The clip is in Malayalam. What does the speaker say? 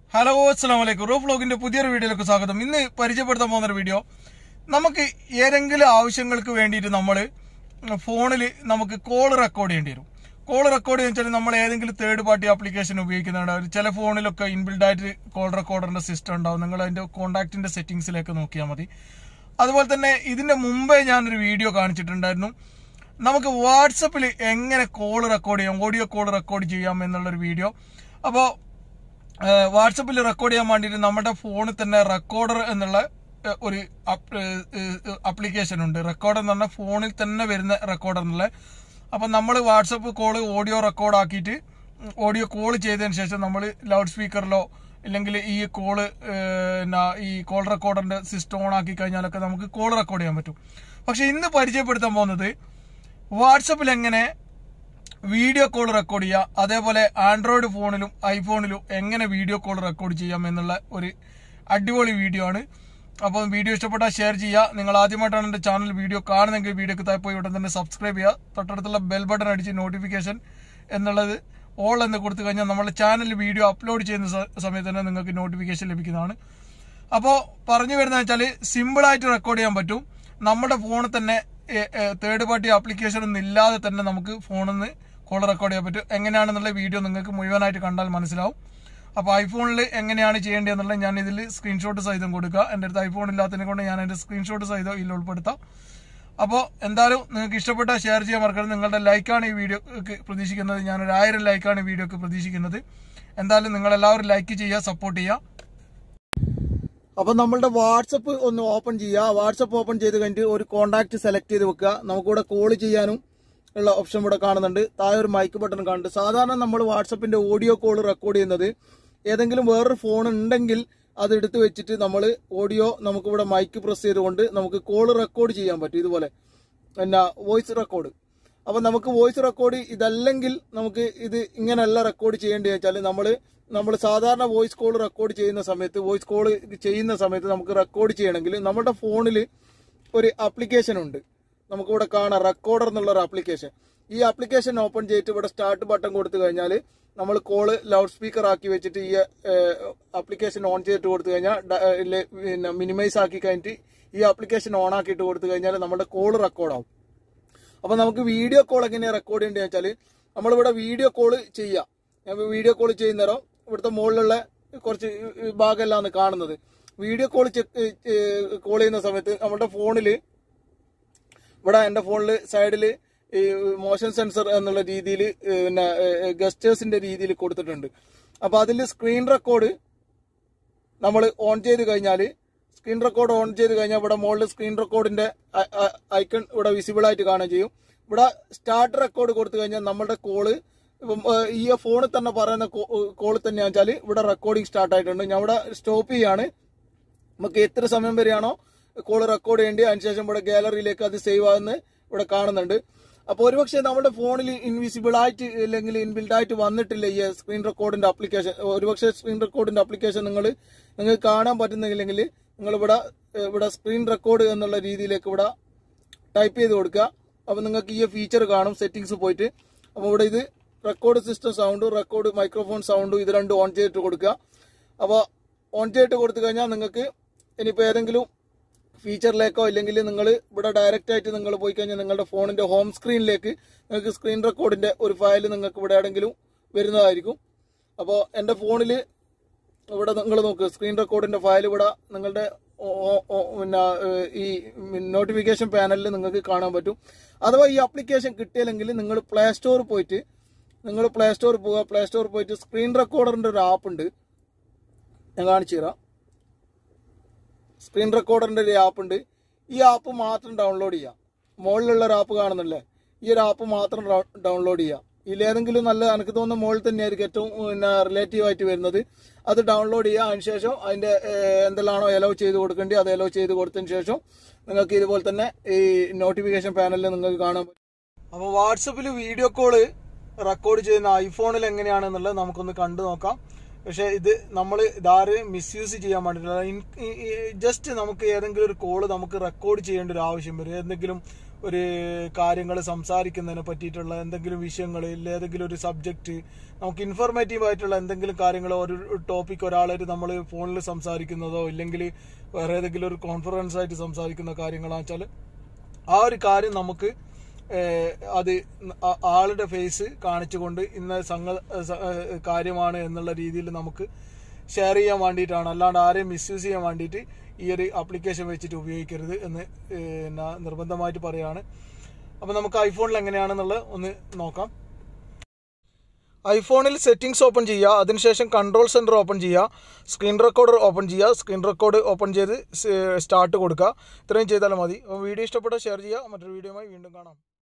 ഹലോ അസ്സലാമു അലൈക്കും. റൂഫ്വ്ലോഗിന്റെ പുതിയൊരു വീഡിയോയിലേക്ക് സ്വാഗതം. ഇന്ന് പരിചയപ്പെടുത്താൻ പോകുന്ന വീഡിയോ, നമുക്ക് ഏതെങ്കിലും ആവശ്യങ്ങൾക്ക് വേണ്ടിയിട്ട് നമ്മൾ ഫോണിൽ നമുക്ക് കോൾ റെക്കോർഡ് ചെയ്യേണ്ടി വരും. കോൾ റെക്കോർഡ് ചെയ്യാൻ വെച്ചാൽ നമ്മൾ ഏതെങ്കിലും തേർഡ് പാർട്ടി ആപ്ലിക്കേഷൻ ഉപയോഗിക്കുന്നുണ്ട്. ചില ഫോണിലൊക്കെ ഇൻബിൽഡ് ആയിട്ട് കോൾ റെക്കോർഡറിന്റെ സിസ്റ്റം ഉണ്ടാവും. നിങ്ങൾ അതിന്റെ കോൺടാക്റ്റിന്റെ സെറ്റിംഗ്സിലേക്ക് നോക്കിയാൽ മതി. അതുപോലെ തന്നെ ഇതിന്റെ മുമ്പേ ഞാനൊരു വീഡിയോ കാണിച്ചിട്ടുണ്ടായിരുന്നു, നമുക്ക് വാട്സപ്പിൽ എങ്ങനെ കോൾ റെക്കോർഡ് ചെയ്യാം, ഓഡിയോ കോൾ റെക്കോർഡ് ചെയ്യാം എന്നുള്ളൊരു വീഡിയോ. അപ്പോൾ വാട്സപ്പിൽ റെക്കോർഡ് ചെയ്യാൻ വേണ്ടിയിട്ട് നമ്മുടെ ഫോണിൽ തന്നെ റെക്കോർഡർ എന്നുള്ള ഒരു ആപ്ലിക്കേഷൻ ഉണ്ട്. റെക്കോർഡർ എന്ന് പറഞ്ഞാൽ ഫോണിൽ തന്നെ വരുന്ന റെക്കോർഡർ എന്നുള്ള. അപ്പം നമ്മൾ വാട്സപ്പ് കോള് ഓഡിയോ റെക്കോർഡ് ആക്കിയിട്ട് ഓഡിയോ കോൾ ചെയ്തതിന് ശേഷം നമ്മൾ ലൗഡ് സ്പീക്കറിലോ ഇല്ലെങ്കിൽ ഈ കോള് ഈ കോൾ റെക്കോർഡറിന്റെ സിസ്റ്റം ഓൺ ആക്കി കഴിഞ്ഞാലൊക്കെ നമുക്ക് കോൾ റെക്കോർഡ് ചെയ്യാൻ പറ്റും. പക്ഷെ ഇന്ന് പരിചയപ്പെടുത്താൻ പോകുന്നത് വാട്സപ്പിൽ എങ്ങനെ വീഡിയോ കോൾ റെക്കോർഡ് ചെയ്യുക, അതേപോലെ ആൻഡ്രോയിഡ് ഫോണിലും ഐഫോണിലും എങ്ങനെ വീഡിയോ കോൾ റെക്കോർഡ് ചെയ്യാം എന്നുള്ള ഒരു അടിപൊളി വീഡിയോ ആണ്. അപ്പോൾ വീഡിയോ ഇഷ്ടപ്പെട്ടാൽ ഷെയർ ചെയ്യുക. നിങ്ങൾ ആദ്യമായിട്ടാണ് എൻ്റെ ചാനൽ വീഡിയോ കാണുന്നെങ്കിൽ വീഡിയോക്ക് താഴെ പോയി ഉടൻ തന്നെ സബ്സ്ക്രൈബ് ചെയ്യുക. തൊട്ടടുത്തുള്ള ബെൽ ബട്ടൺ അടിച്ച് നോട്ടിഫിക്കേഷൻ എന്നുള്ളത് ഓൾ എന്ന് കൊടുത്തു കഴിഞ്ഞാൽ നമ്മുടെ ചാനലിൽ വീഡിയോ അപ്ലോഡ് ചെയ്യുന്ന സമയത്ത് തന്നെ നിങ്ങൾക്ക് നോട്ടിഫിക്കേഷൻ ലഭിക്കുന്നതാണ്. അപ്പോൾ പറഞ്ഞു വരുന്നത് വെച്ചാൽ സിമ്പിളായിട്ട് റെക്കോർഡ് ചെയ്യാൻ പറ്റും. നമ്മുടെ ഫോണിൽ തന്നെ തേർഡ് പാർട്ടി ആപ്ലിക്കേഷൻ ഒന്നും ഇല്ലാതെ തന്നെ നമുക്ക് ഫോണിൽ നിന്ന് കോൾ റെക്കോർഡ് ചെയ്യാൻ പറ്റും. എങ്ങനെയാണെന്നുള്ള വീഡിയോ നിങ്ങൾക്ക് മുഴുവനായിട്ട് കണ്ടാൽ മനസ്സിലാവും. അപ്പോൾ ഐഫോണിൽ എങ്ങനെയാണ് ചെയ്യേണ്ടതെന്നുള്ളത് ഞാൻ ഇതിൽ സ്ക്രീൻഷോട്ട് സഹിതം കൊടുക്കുക. എൻ്റെ അടുത്ത് ഐഫോൺ ഇല്ലാത്തതിനെ കൊണ്ട് ഞാൻ എൻ്റെ സ്ക്രീൻഷോട്ട് സഹിതം ഇതിൽ ഉൾപ്പെടുത്താം. അപ്പോൾ എന്തായാലും നിങ്ങൾക്ക് ഇഷ്ടപ്പെട്ടാൽ ഷെയർ ചെയ്യാൻ മറക്കരുത്. നിങ്ങളുടെ ലൈക്കാണ് ഈ വീഡിയോക്ക് പ്രതീക്ഷിക്കുന്നത്. ഞാനൊരു 1000 ലൈക്കാണ് ഈ വീഡിയോക്ക് പ്രതീക്ഷിക്കുന്നത്. എന്തായാലും നിങ്ങളെല്ലാവരും ലൈക്ക് ചെയ്യുക, സപ്പോർട്ട് ചെയ്യുക. അപ്പോൾ നമ്മളുടെ വാട്സപ്പ് ഒന്ന് ഓപ്പൺ ചെയ്യുക. വാട്സപ്പ് ഓപ്പൺ ചെയ്ത് കഴിഞ്ഞിട്ട് ഒരു കോൺടാക്ട് സെലക്ട് ചെയ്ത് വെക്കുക. നമുക്കിവിടെ കോൾ ചെയ്യാനും ഉള്ള ഓപ്ഷൻ ഇവിടെ കാണുന്നുണ്ട്. താഴെ ഒരു മൈക്ക് ബട്ടൺ കാണുന്നുണ്ട്. സാധാരണ നമ്മൾ വാട്സപ്പിന്റെ ഓഡിയോ കോൾ റെക്കോർഡ് ചെയ്യുന്നത് ഏതെങ്കിലും വേറൊരു ഫോൺ ഉണ്ടെങ്കിൽ അത് എടുത്ത് വെച്ചിട്ട് നമ്മൾ ഓഡിയോ നമുക്കിവിടെ മൈക്ക് പ്രസ് ചെയ്തുകൊണ്ട് നമുക്ക് കോൾ റെക്കോർഡ് ചെയ്യാൻ പറ്റും. ഇതുപോലെ പിന്നെ വോയിസ് റെക്കോർഡ്. അപ്പം നമുക്ക് വോയിസ് റെക്കോർഡ് ഇതല്ലെങ്കിൽ നമുക്ക് ഇത് ഇങ്ങനെയല്ല റെക്കോർഡ് ചെയ്യേണ്ടത് വെച്ചാൽ നമ്മൾ സാധാരണ വോയിസ് കോൾ റെക്കോർഡ് ചെയ്യുന്ന സമയത്ത് നമുക്ക് റെക്കോർഡ് ചെയ്യണമെങ്കിൽ നമ്മുടെ ഫോണിൽ ഒരു ആപ്ലിക്കേഷൻ ഉണ്ട്. നമുക്കിവിടെ കാണാം റെക്കോർഡർ എന്നുള്ള ഒരു ആപ്ലിക്കേഷൻ. ഈ ആപ്ലിക്കേഷൻ ഓപ്പൺ ചെയ്തിട്ട് ഇവിടെ സ്റ്റാർട്ട് ബട്ടൺ കൊടുത്തു കഴിഞ്ഞാൽ നമ്മൾ കോള് ലൗഡ് സ്പീക്കർ ആക്കി വെച്ചിട്ട് ഈ ആപ്ലിക്കേഷൻ ഓൺ ചെയ്തിട്ട് കൊടുത്തു കഴിഞ്ഞാൽ പിന്നെ മിനിമൈസ് ആക്കി കഴിഞ്ഞിട്ട് ഈ ആപ്ലിക്കേഷൻ ഓൺ ആക്കിയിട്ട് കൊടുത്തു കഴിഞ്ഞാൽ നമ്മുടെ കോള് റെക്കോർഡ് ആവും. അപ്പൊ നമുക്ക് വീഡിയോ കോൾ എങ്ങനെയാണ് റെക്കോർഡ് ചെയ്യേണ്ടത് വെച്ചാൽ നമ്മളിവിടെ വീഡിയോ കോള് ചെയ്യാം. വീഡിയോ കോൾ ചെയ്യുന്നേരം ഇവിടുത്തെ മുകളിലുള്ള കുറച്ച് ഭാഗമെല്ലാം കാണുന്നത്. വീഡിയോ കോൾ ചെയ്യുന്ന സമയത്ത് നമ്മുടെ ഫോണിൽ ഇവിടെ എൻ്റെ ഫോണിൽ സൈഡിൽ ഈ മോഷൻ സെൻസർ എന്നുള്ള രീതിയിൽ പിന്നെ ഗസ്റ്റേഴ്സിന്റെ രീതിയിൽ കൊടുത്തിട്ടുണ്ട്. അപ്പൊ അതിൽ സ്ക്രീൻ റെക്കോർഡ് നമ്മൾ ഓൺ ചെയ്ത് കഴിഞ്ഞാൽ ഇവിടെ മുകളിൽ സ്ക്രീൻ റെക്കോർഡിന്റെ ഐക്കൺ ഇവിടെ വിസിബിൾ ആയിട്ട് കാണുകയും ചെയ്യും. ഇവിടെ സ്റ്റാർട്ട് റെക്കോർഡ് കൊടുത്തു കഴിഞ്ഞാൽ നമ്മുടെ കോള് ഈ ഫോണിൽ തന്നെ പറയുന്ന കോള് തന്നെയാണെന്ന് വെച്ചാൽ ഇവിടെ റെക്കോർഡിംഗ് സ്റ്റാർട്ട് ആയിട്ടുണ്ട്. ഞാൻ ഇവിടെ സ്റ്റോപ്പ് ചെയ്യാണ്. നമുക്ക് എത്ര സമയം വരെയാണോ കോൾ റെക്കോർഡ് ചെയ്യേണ്ടി അതിനുശേഷം ഇവിടെ ഗാലറിയിലേക്ക് അത് സേവ് ആകുന്ന ഇവിടെ കാണുന്നുണ്ട്. അപ്പോൾ ഒരുപക്ഷെ നമ്മുടെ ഫോണിൽ ഇൻവിസിബിൾ ആയിട്ട് അല്ലെങ്കിൽ ഇൻബിൽഡ് ആയിട്ട് വന്നിട്ടില്ല ഈ സ്ക്രീൻ റെക്കോർഡിന്റെ ആപ്ലിക്കേഷൻ. ഒരുപക്ഷെ സ്ക്രീൻ റെക്കോർഡിന്റെ ആപ്ലിക്കേഷൻ നിങ്ങൾക്ക് കാണാൻ പറ്റുന്നില്ലെങ്കിൽ നിങ്ങൾ ഇവിടെ സ്ക്രീൻ റെക്കോർഡ് എന്നുള്ള രീതിയിലേക്ക് ഇവിടെ ടൈപ്പ് ചെയ്ത് കൊടുക്കുക. അപ്പോൾ നിങ്ങൾക്ക് ഈ ഫീച്ചർ കാണും സെറ്റിംഗ്സ് പോയിട്ട്. അപ്പോൾ ഇവിടെ ഇത് റെക്കോർഡ് സിസ്റ്റം സൗണ്ടും റെക്കോർഡ് മൈക്രോഫോൺ സൗണ്ടും ഇത് രണ്ടും ഓൺ ചെയ്തിട്ട് കൊടുക്കുക. അപ്പോൾ ഓൺ ചെയ്തിട്ട് കൊടുത്തു കഴിഞ്ഞാൽ നിങ്ങൾക്ക് ഇനിയിപ്പോൾ ഏതെങ്കിലും ഫീച്ചറിലേക്കോ ഇല്ലെങ്കിൽ നിങ്ങൾ ഇവിടെ ഡയറക്റ്റ് ആയിട്ട് നിങ്ങൾ പോയി കഴിഞ്ഞാൽ നിങ്ങളുടെ ഫോണിന്റെ ഹോം സ്ക്രീനിലേക്ക് നിങ്ങൾക്ക് സ്ക്രീൻ റെക്കോർഡിന്റെ ഒരു ഫയൽ നിങ്ങൾക്ക് ഇവിടെ എവിടെയെങ്കിലും വരുന്നതായിരിക്കും. അപ്പോൾ എൻ്റെ ഫോണിൽ ഇവിടെ നിങ്ങൾ നോക്കുക സ്ക്രീൻ റെക്കോർഡിന്റെ ഫയൽ ഇവിടെ നിങ്ങളുടെ പിന്നെ ഈ നോട്ടിഫിക്കേഷൻ പാനലിൽ നിങ്ങൾക്ക് കാണാൻ പറ്റും. അഥവാ ഈ ആപ്ലിക്കേഷൻ കിട്ടിയില്ലെങ്കിൽ നിങ്ങൾ പ്ലേ സ്റ്റോറിൽ പോയിട്ട് സ്ക്രീൻ റെക്കോർഡറിന്റെ ഒരു ആപ്പ് ഉണ്ട്, ഞാൻ കാണിച്ചു തരാം. സ്ക്രീൻ റെക്കോർഡറിന്റെ ഒരു ആപ്പ് ഉണ്ട്. ഈ ആപ്പ് മാത്രം ഡൗൺലോഡ് ചെയ്യാം. മുകളിലുള്ള ഒരു ആപ്പ് കാണുന്നില്ലേ, ഈ ഒരു ആപ്പ് മാത്രം ഡൗൺലോഡ് ചെയ്യാം. ഇതിലേതെങ്കിലും നല്ല എനിക്ക് തോന്നുന്ന മുകളിൽ തന്നെയായിരിക്കും ഏറ്റവും പിന്നെ റിലേറ്റീവ് ആയിട്ട് വരുന്നത്. അത് ഡൗൺലോഡ് ചെയ്യുക. അതിനുശേഷം അതിന്റെ എന്തെല്ലാണോ എലോ ചെയ്ത് കൊടുക്കേണ്ടത് അത് എലോ ചെയ്ത് കൊടുത്തതിന് ശേഷം നിങ്ങൾക്ക് ഇതുപോലെ തന്നെ ഈ നോട്ടിഫിക്കേഷൻ പാനലിൽ നിങ്ങൾക്ക് കാണാൻ പറ്റും. അപ്പോൾ വാട്സപ്പിൽ വീഡിയോ കോള് റെക്കോർഡ് ചെയ്യുന്ന ഐഫോണിൽ എങ്ങനെയാണെന്നുള്ളത് നമുക്കൊന്ന് കണ്ടു നോക്കാം. പക്ഷെ ഇത് നമ്മൾ ഇതാരും മിസ്യൂസ് ചെയ്യാൻ പാടില്ല. ജസ്റ്റ് നമുക്ക് ഏതെങ്കിലും ഒരു കോള് നമുക്ക് റെക്കോർഡ് ചെയ്യേണ്ട ഒരു ആവശ്യം വരും. എന്തെങ്കിലും ഒരു കാര്യങ്ങൾ സംസാരിക്കുന്നതിനെ പറ്റിയിട്ടുള്ള എന്തെങ്കിലും വിഷയങ്ങൾ ഏതെങ്കിലും ഒരു സബ്ജക്റ്റ് നമുക്ക് ഇൻഫോർമേറ്റീവ് ആയിട്ടുള്ള എന്തെങ്കിലും കാര്യങ്ങൾ ഒരു ടോപ്പിക് ഒരാളായിട്ട് നമ്മൾ ഫോണിൽ സംസാരിക്കുന്നതോ ഇല്ലെങ്കിൽ വേറെ ഏതെങ്കിലും ഒരു കോൺഫറൻസ് ആയിട്ട് സംസാരിക്കുന്ന കാര്യങ്ങളാണെന്ന് വെച്ചാൽ ആ ഒരു കാര്യം നമുക്ക് അത് ആളുടെ ഫേസ് കാണിച്ചുകൊണ്ട് ഇന്ന കാര്യമാണ് എന്നുള്ള രീതിയിൽ നമുക്ക് ഷെയർ ചെയ്യാൻ വേണ്ടിയിട്ടാണ്. അല്ലാണ്ട് ആരെയും മിസ്യൂസ് ചെയ്യാൻ വേണ്ടിയിട്ട് ഈ ഒരു ആപ്ലിക്കേഷൻ വെച്ചിട്ട് ഉപയോഗിക്കരുത് എന്ന് നിർബന്ധമായിട്ട് പറയുകയാണ്. അപ്പം നമുക്ക് ഐഫോണിൽ എങ്ങനെയാണെന്നുള്ളത് ഒന്ന് നോക്കാം. ഐഫോണിൽ സെറ്റിംഗ്സ് ഓപ്പൺ ചെയ്യുക, അതിനുശേഷം കൺട്രോൾ സെൻറ്റർ ഓപ്പൺ ചെയ്യുക, സ്ക്രീൻ റെക്കോർഡർ ഓപ്പൺ ചെയ്യുക, സ്ക്രീൻ റെക്കോർഡ് ഓപ്പൺ ചെയ്ത് സ്റ്റാർട്ട് കൊടുക്കുക. ഇത്രയും ചെയ്താലും മതി. അപ്പോൾ വീഡിയോ ഇഷ്ടപ്പെട്ടാൽ ഷെയർ ചെയ്യുക. മറ്റൊരു വീഡിയോയുമായി വീണ്ടും കാണാം.